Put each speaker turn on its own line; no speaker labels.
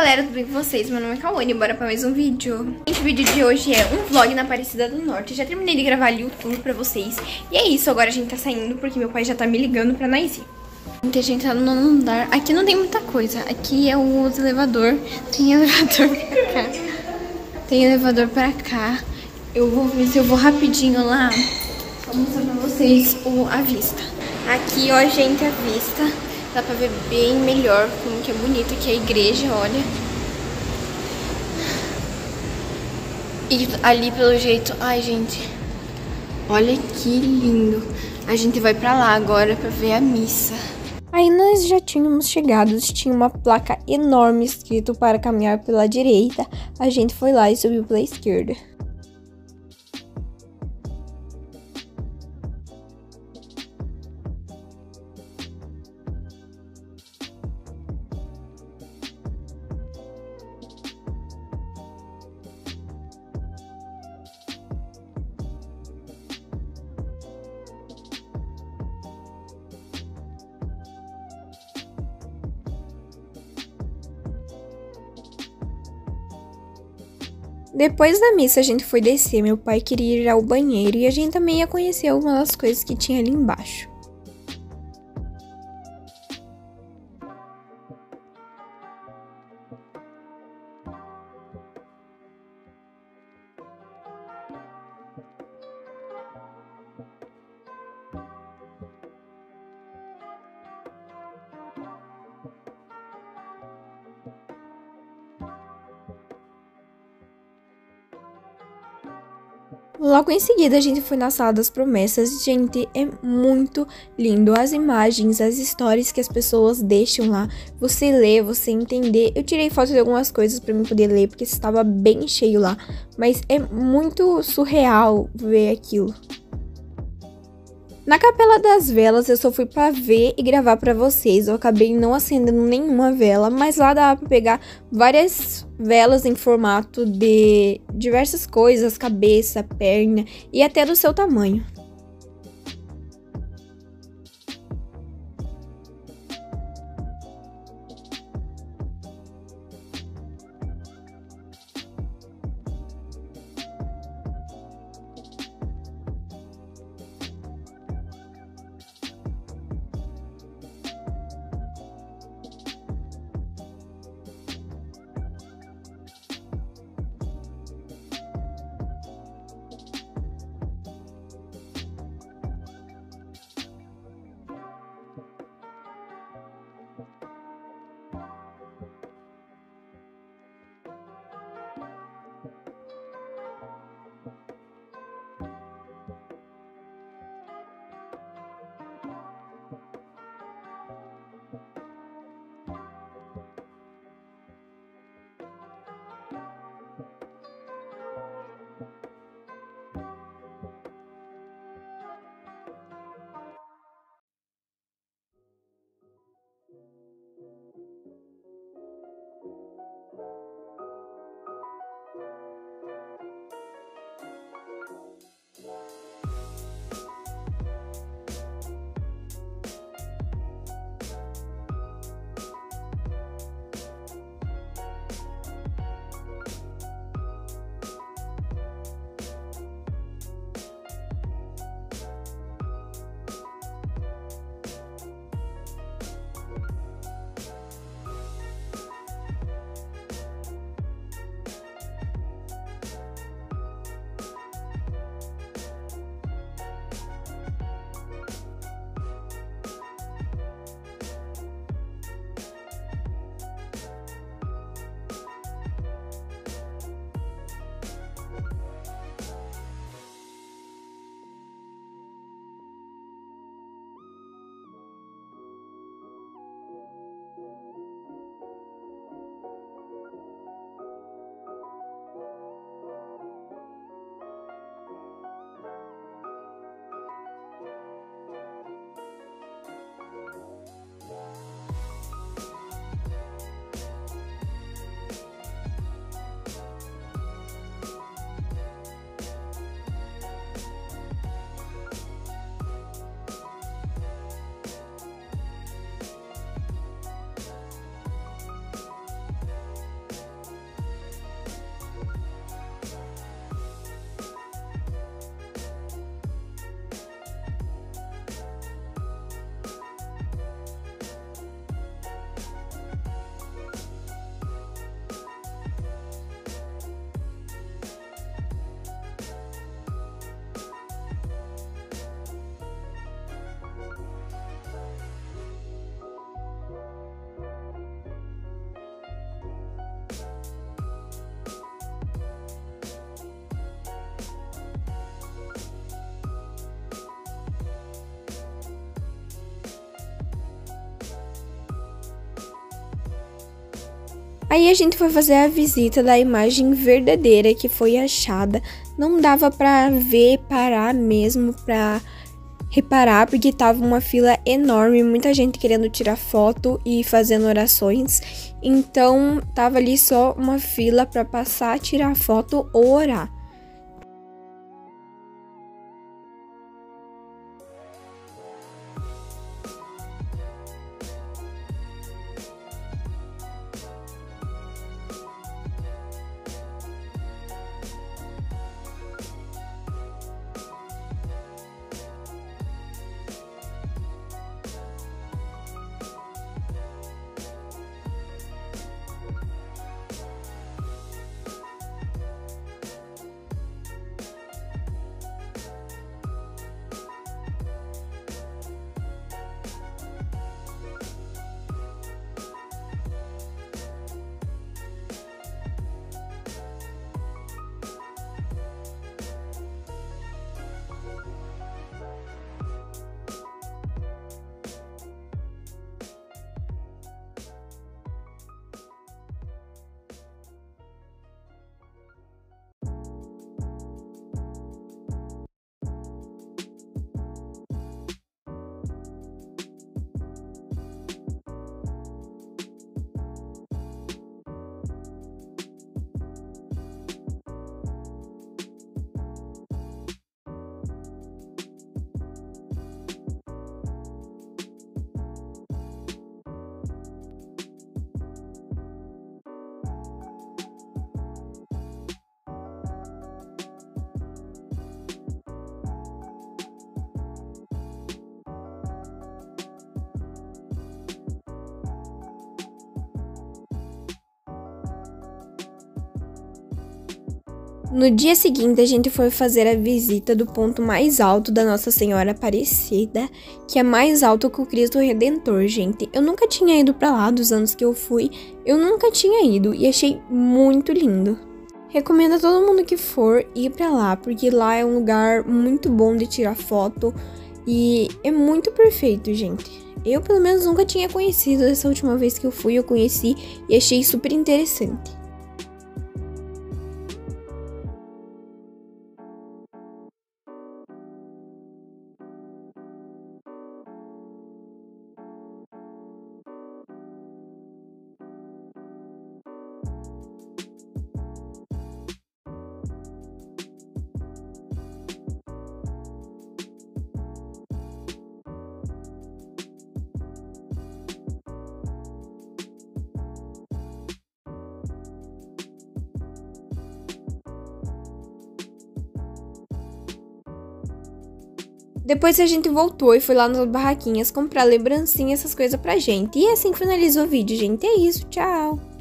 galera, tudo bem com vocês? Meu nome é Kawane, bora pra mais um vídeo. Gente, o vídeo de hoje é um vlog na Aparecida do Norte. Já terminei de gravar ali o tour pra vocês. E é isso, agora a gente tá saindo porque meu pai já tá me ligando pra nós ir. Gente, a gente tá no nono andar. Aqui não tem muita coisa. Aqui é o outro elevador. Tem elevador pra cá. Tem elevador pra cá. Eu vou ver se eu vou rapidinho lá pra mostrar pra vocês a vista. Aqui, ó, gente, a vista. Dá pra ver bem melhor como que é bonito aqui a igreja, olha. E ali pelo jeito... Ai, gente. Olha que lindo. A gente vai pra lá agora pra ver a missa. Aí nós já tínhamos chegado. Tinha uma placa enorme escrito para caminhar pela direita. A gente foi lá e subiu pela esquerda. Depois da missa a gente foi descer, meu pai queria ir ao banheiro e a gente também ia conhecer algumas das coisas que tinha ali embaixo. Logo em seguida a gente foi na Sala das Promessas. Gente, é muito lindo. As imagens, as histórias que as pessoas deixam lá. Você lê, você entender. Eu tirei foto de algumas coisas pra mim poder ler, porque estava bem cheio lá. Mas é muito surreal ver aquilo. Na Capela das Velas eu só fui pra ver e gravar pra vocês. Eu acabei não acendendo nenhuma vela, mas lá dá pra pegar várias velas em formato de diversas coisas, cabeça, perna e até do seu tamanho. Aí a gente foi fazer a visita da imagem verdadeira que foi achada. Não dava pra ver, parar mesmo pra reparar, porque tava uma fila enorme, muita gente querendo tirar foto e fazendo orações. Então tava ali só uma fila pra passar, tirar foto ou orar. No dia seguinte, a gente foi fazer a visita do ponto mais alto da Nossa Senhora Aparecida, que é mais alto que o Cristo Redentor, gente. Eu nunca tinha ido pra lá, dos anos que eu fui, eu nunca tinha ido e achei muito lindo. Recomendo a todo mundo que for ir pra lá, porque lá é um lugar muito bom de tirar foto e é muito perfeito, gente. Eu, pelo menos, nunca tinha conhecido. Essa última vez que eu fui, eu conheci e achei super interessante. Depois a gente voltou e foi lá nas barraquinhas comprar lembrancinha, essas coisas pra gente. E assim finaliza o vídeo, gente. É isso, tchau!